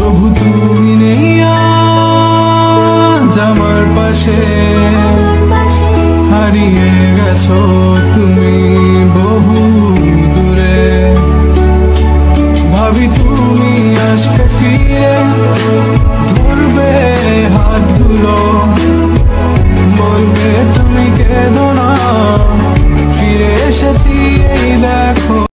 তবু তুমি নেই আজ আমার পাশে, হারিয়ে গেছো তুমি বহু দূরে। ভাবি তুমি আসবে ফিরে,